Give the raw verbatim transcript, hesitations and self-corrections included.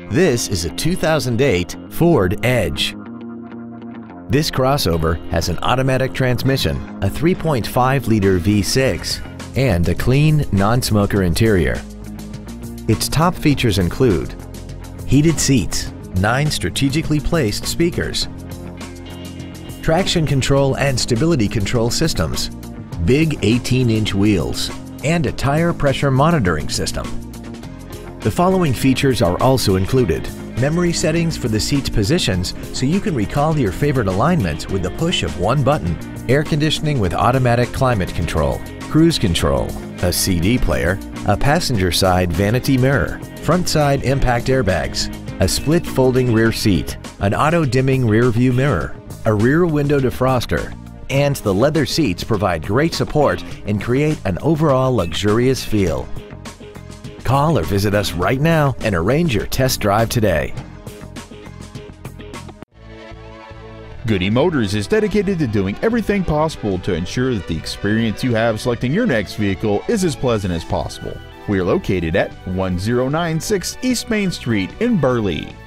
This is a two thousand eight Ford Edge. This crossover has an automatic transmission, a three point five liter V six, and a clean, non-smoker interior. Its top features include heated seats, nine strategically placed speakers, traction control and stability control systems, big eighteen inch wheels, and a tire pressure monitoring system. The following features are also included: memory settings for the seat's positions so you can recall your favorite alignments with the push of one button, air conditioning with automatic climate control, cruise control, a C D player, a passenger side vanity mirror, front side impact airbags, a split folding rear seat, an auto dimming rear view mirror, a rear window defroster, and the leather seats provide great support and create an overall luxurious feel. Call or visit us right now and arrange your test drive today. Goody Motors is dedicated to doing everything possible to ensure that the experience you have selecting your next vehicle is as pleasant as possible. We are located at one zero nine six East Main Street in Burley.